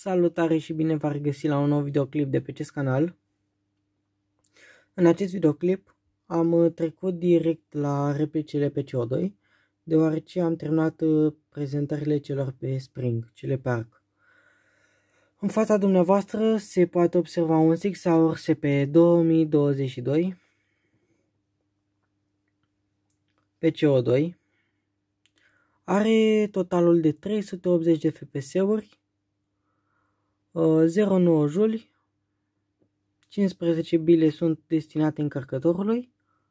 Salutare și bine v-am regăsit la un nou videoclip de pe acest canal. În acest videoclip am trecut direct la replicile pe CO2, deoarece am terminat prezentările celor pe Spring, cele pe ARC. În fața dumneavoastră se poate observa un Sig Sauer SP 2022 pe CO2. Are totalul de 380 de FPS-uri, 0,9 juli, 15 bile sunt destinate încărcătorului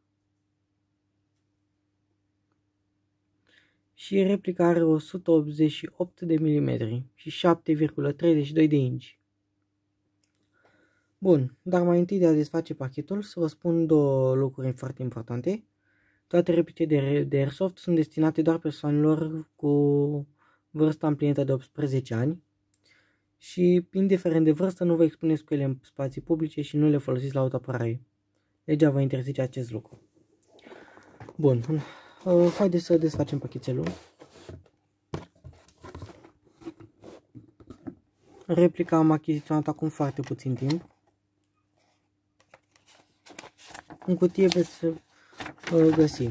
și replica are 188 de mm și 7,32 de inci. Bun, dar mai întâi de a desface pachetul, să vă spun două lucruri foarte importante. Toate replicile de Airsoft sunt destinate doar persoanelor cu vârsta împlinită de 18 ani. Și, indiferent de vârstă, nu vă expuneți cu ele în spații publice și nu le folosiți la autoapărare. Legea vă interzice acest lucru. Bun, haideți să desfacem pachetelul. Replica am achiziționat acum foarte puțin timp. În cutie veți găsi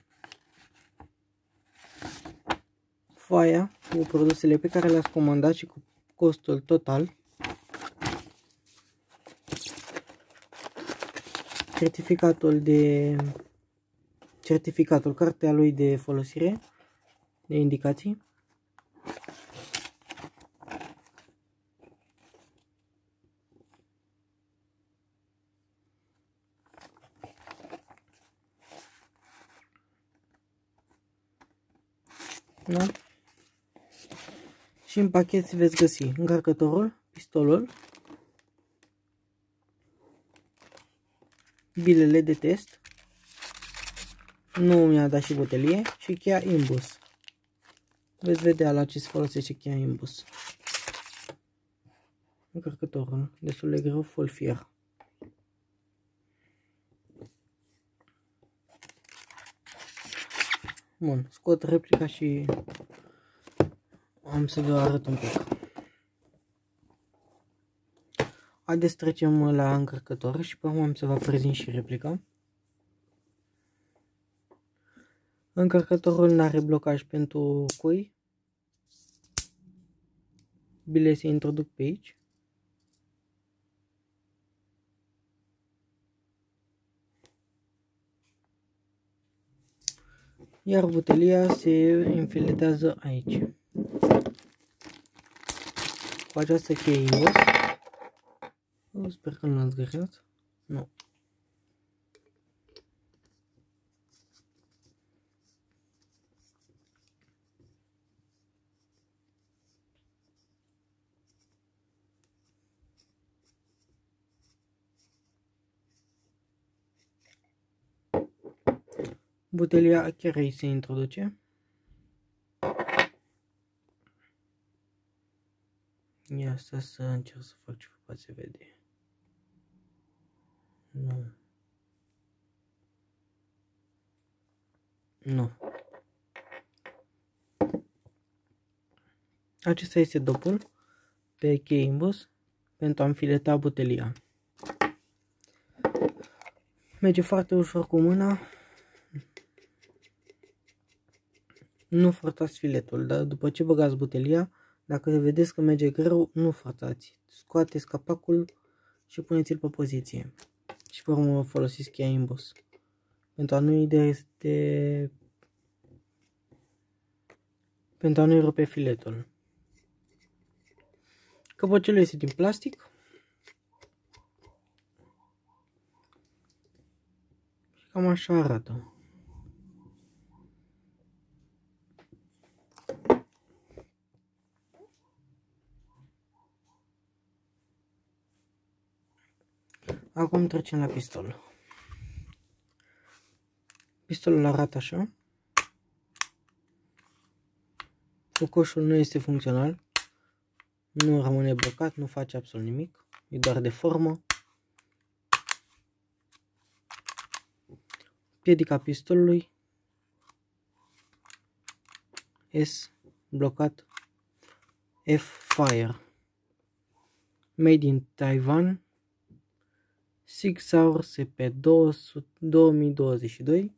foaia cu produsele pe care le-ați comandat și cu costul total, certificatul, cartea lui de folosire, de indicații, da? Și în pachet veți găsi încărcătorul, pistolul, bilele de test, nu mi-a dat și butelie, și cheia imbus. Veți vedea la ce se folosește cheia imbus. Încărcătorul, destul de greu, full fier. Bun, scot replica și am să vă arăt un pic. Haideți să trecem la încărcător și pe urmă am să vă prezint și replica. Încărcătorul nu are blocaj pentru cui. Bile se introduc pe aici. Iar butelia se înfiletează aici. Cu această cheie imbus. Sper că nu l-ați greșit. Nu. Butelia chiar aici se introduce. Ia asta să încerc să fac ce se vede. Nu. Nu. Acesta este dopul pe cheie imbus pentru a înfileta butelia. Merge foarte ușor cu mâna. Nu forțați filetul, dar după ce băgați butelia, dacă vedeți că merge greu, nu forțați. Scoateți capacul și puneți-l pe poziție. Și pe urmă folosiți cheia imbus. Pentru a nu-i rupe filetul. Căpăcelul este din plastic. Și cam așa arată. Acum trecem la pistol. Pistolul arată așa. Cocoșul nu este funcțional. Nu rămâne blocat, nu face absolut nimic. E doar de formă. Piedica pistolului S blocat F fire. Made in Taiwan, Sig Sauer SP 2022.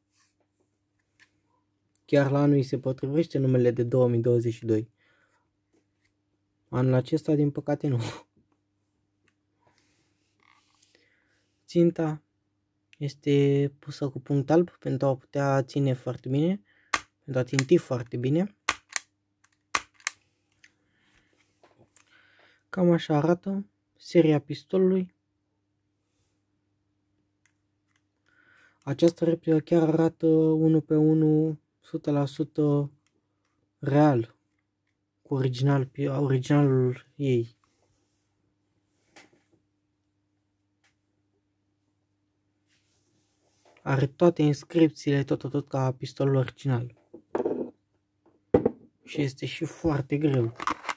Chiar la anul îi se potrivește numele de 2022. Anul acesta, din păcate, nu. Ținta este pusă cu punct alb pentru a putea ține foarte bine, pentru a ținti foarte bine. Cam așa arată seria pistolului. Această replică chiar arată 1 pe 1, 100% real, cu originalul ei. Are toate inscripțiile, tot ca pistolul original. Și este și foarte greu.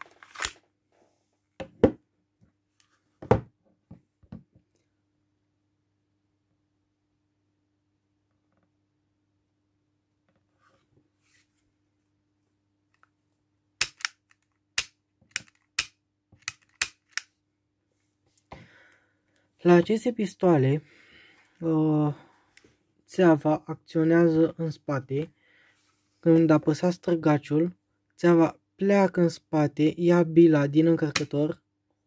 La aceste pistoale, țeava acționează în spate. Când apăsați străgaciul, țeava pleacă în spate, ia bila din încărcător,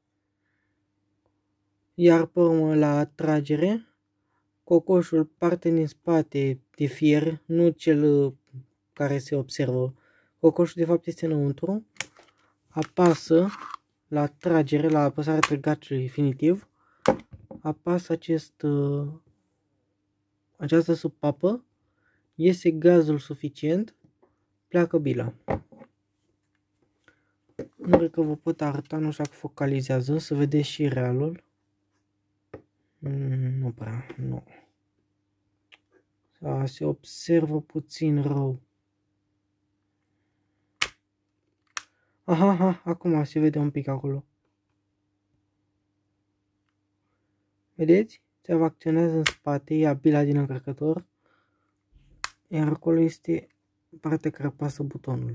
iar pe urmă la tragere, cocoșul parte din spate de fier, nu cel care se observă. Cocoșul de fapt este înăuntru, apasă la tragere, la apăsarea trăgaciului definitiv, apasă această supapă, iese gazul suficient, pleacă bila. Nu cred că vă pot arăta, nu știu dacă focalizează, să vedeți și realul. Nu prea, nu. Se observă puțin rău. Aha, acum se vede un pic acolo. Vedeți? Țeava acționează în spate, ia bila din încărcător, iar acolo este partea care apasă butonul.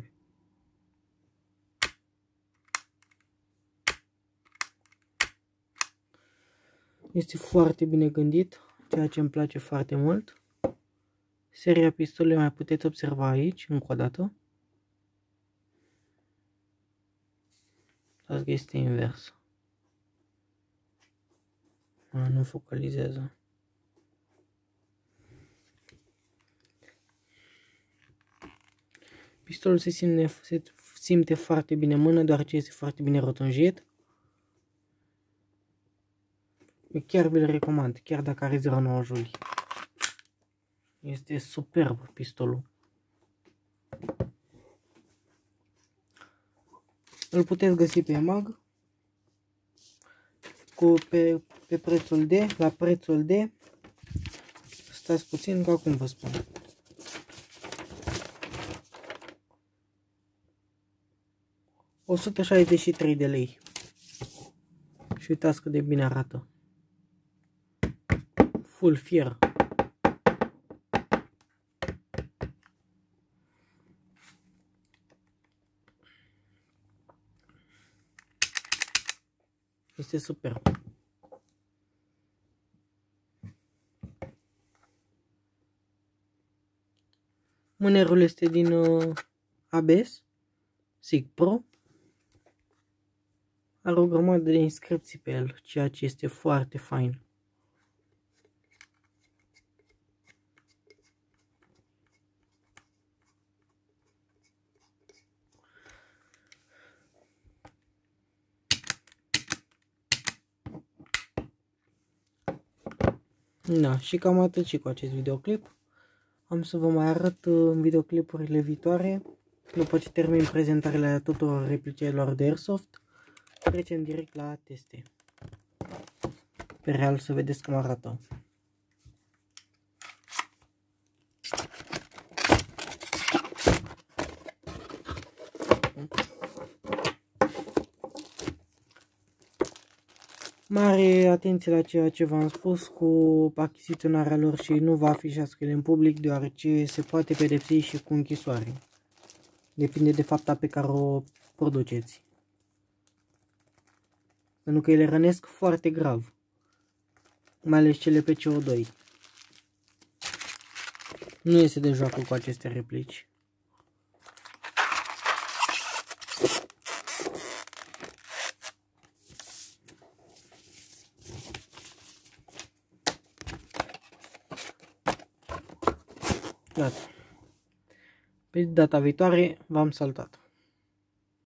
Este foarte bine gândit, ceea ce îmi place foarte mult. Seria pistolului mai puteți observa aici, încă o dată. Asta este invers. Nu focalizează. Pistolul se simte foarte bine în mână, deoarece este foarte bine rotunjit. Eu chiar vi-l recomand, chiar dacă are 0,9 juli. Este superb pistolul. Îl puteți găsi pe EMAG pe prețul de, la prețul de, stați puțin că acum vă spun. $163 de lei. Și uitați cât de bine arată. Full fier. Este super. Mânerul este din ABS SIG Pro. Are o grămadă de inscripții pe el, ceea ce este foarte fain. Da, și cam atât și cu acest videoclip. Am să vă mai arăt în videoclipurile viitoare, după ce termin prezentările tuturor replicelor de Airsoft, trecem direct la teste. Pe real să vedeți cum arată. Mare atenție la ceea ce v-am spus cu achiziționarea lor și nu vă afișați ele în public, deoarece se poate pedepsi și cu închisoare. Depinde de fapta pe care o produceți. pentru că ele rănesc foarte grav, mai ales cele pe CO2. Nu iese de joacă cu aceste replici. Gata. Pe data viitoare v-am salutat.